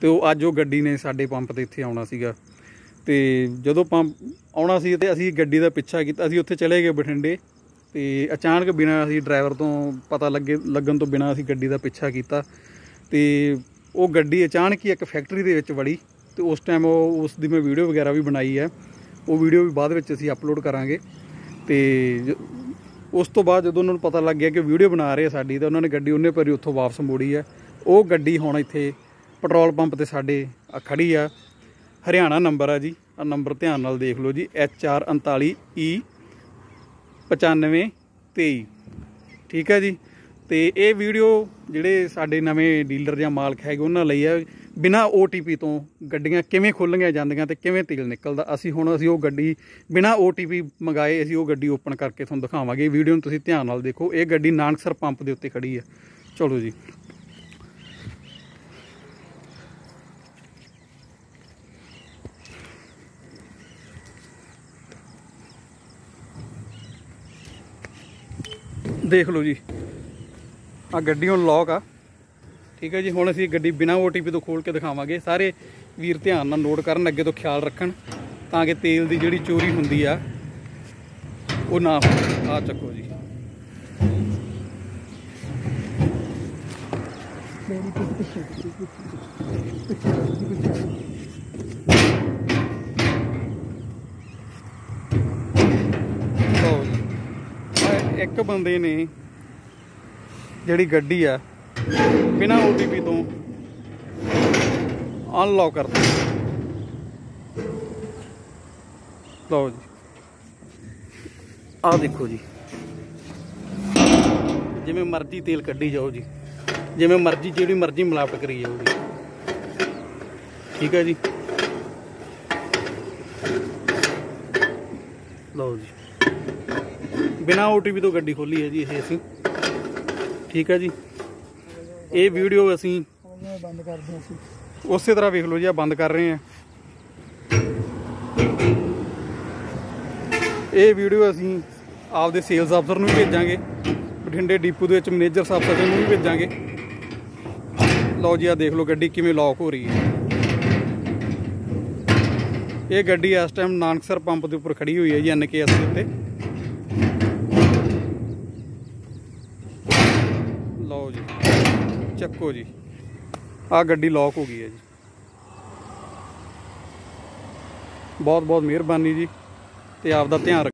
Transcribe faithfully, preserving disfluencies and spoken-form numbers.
ਤੇ ਉਹ ਅੱਜ ਉਹ ਗੱਡੀ ਨੇ ਸਾਡੇ ਪੰਪ ਤੇ ਇੱਥੇ ਆਉਣਾ ਸੀਗਾ। ਤੇ ਜਦੋਂ ਪੰਪ ਆਉਣਾ ਸੀ ਤੇ ਅਸੀਂ ਗੱਡੀ ਦਾ ਪਿੱਛਾ ਕੀਤਾ, ਅਸੀਂ ਉੱਥੇ ਚਲੇ ਗਏ ਬਠਿੰਡੇ। ਤੇ ਅਚਾਨਕ ਬਿਨਾਂ ਅਸੀਂ ਡਰਾਈਵਰ ਤੋਂ ਪਤਾ ਲੱਗੇ ਲੱਗਣ ਤੋਂ ਬਿਨਾਂ ਅਸੀਂ ਗੱਡੀ ਦਾ ਪਿੱਛਾ ਕੀਤਾ ਤੇ ਉਹ ਗੱਡੀ ਅਚਾਨਕ ਹੀ ਇੱਕ ਫੈਕਟਰੀ ਦੇ ਵਿੱਚ ਵੜੀ। ਤੇ ਉਸ ਟਾਈਮ ਉਹ ਉਸ ਦੀ ਮੈਂ ਵੀਡੀਓ ਵਗੈਰਾ ਵੀ ਬਣਾਈ ਹੈ, ਉਹ ਵੀਡੀਓ ਵੀ ਬਾਅਦ ਵਿੱਚ ਅਸੀਂ ਅਪਲੋਡ ਕਰਾਂਗੇ। ਤੇ ਉਸ ਤੋਂ ਬਾਅਦ ਜਦੋਂ ਉਹਨਾਂ ਨੂੰ ਪਤਾ ਲੱਗ ਗਿਆ ਕਿ ਵੀਡੀਓ ਬਣਾ ਰਹੇ ਆ ਸਾਡੀ, ਤਾਂ ਉਹਨਾਂ ਨੇ ਗੱਡੀ ਉਹਨੇ ਪਰ ਉੱਥੋਂ ਵਾਪਸ ਮੋੜੀ ਹੈ। ਉਹ ਗੱਡੀ ਹੁਣ ਇੱਥੇ ਪੈਟਰੋਲ ਪੰਪ ਤੇ ਸਾਡੇ ਖੜੀ ਆ। ਹਰਿਆਣਾ ਨੰਬਰ ਆ ਜੀ, ਆ ਨੰਬਰ ਧਿਆਨ ਨਾਲ ਦੇਖ ਲਓ ਜੀ, ਐਚ ਆਰ ਉਨਤਾਲੀ ਈ ਪਚਾਨਵੇਂ ਤੇਈ, ਠੀਕ ਹੈ ਜੀ। ਤੇ ਇਹ ਵੀਡੀਓ ਜਿਹੜੇ ਸਾਡੇ ਨਵੇਂ ਡੀਲਰ ਜਾਂ ਮਾਲਕ ਹੈਗੇ ਉਹਨਾਂ ਲਈ ਆ, ਬਿਨਾਂ ਓ ਟੀ ਪੀ ਤੋਂ ਗੱਡੀਆਂ ਕਿਵੇਂ ਖੋਲ੍ਹੀਆਂ ਜਾਂਦੀਆਂ ਤੇ ਕਿਵੇਂ ਤੇਲ ਨਿਕਲਦਾ। ਅਸੀਂ ਹੁਣ ਅਸੀਂ ਉਹ ਗੱਡੀ ਬਿਨਾਂ ਓ ਟੀ ਪੀ ਮੰਗਾਏ ਅਸੀਂ ਉਹ ਗੱਡੀ ਓਪਨ ਕਰਕੇ ਤੁਹਾਨੂੰ ਦਿਖਾਵਾਂਗੇ। ਵੀਡੀਓ ਨੂੰ ਤੁਸੀਂ ਧਿਆਨ ਨਾਲ ਦੇਖੋ। ਇਹ ਗੱਡੀ ਨਾਨਕਸਰ ਪੰਪ ਦੇ ਉੱਤੇ ਖੜੀ ਹੈ। ਚਲੋ ਜੀ। देख लो जी, आ गड्डी हुण लॉक आ, ठीक है जी। हुण असीं गड्डी बिना ओ टी पी तो खोल के दिखावांगे। सारे वीर ध्यान नाल नोट करन, अगे तो ख्याल रखन तां कि तेल दी जिहड़ी चोरी हुंदी आ वो ना हो। आ चक्को जी, एक बंदे ने जिहड़ी गड्डी आ बिना ओ टी पी तो अनलॉक कर दी। लो जी, आ देखो जी, जिवें मर्जी तेल कड्ढी जाओ जी, जिवें मर्जी जिहड़ी मर्जी मिलावट करी जाओ जी, ठीक है जी। लो जी, बिना ओ टी पी तो गड्डी खोली है जी ये असीं, ठीक है जी। ये वीडियो असीं बंद कर दें, उस तरह वेख लो जी, आ बंद कर रहे हैं। ये वीडियो असीं आपदे सेल्स अफसर नूं भी भेजांगे, बठिंडे डिपू दे विच मैनेजर साहब सचिन नूं भी भेजांगे। लो जी, आ देख लो गड्डी किवें लॉक हो रही है। ये गड्डी इस टाइम नानकसर पंप के उपर खड़ी हुई है जी, एन के एस के उत्ते। लो जी, चक्को जी, आ गड्डी लॉक हो गई है जी। बहुत बहुत मेहरबानी जी, ते आप दा ध्यान रखो।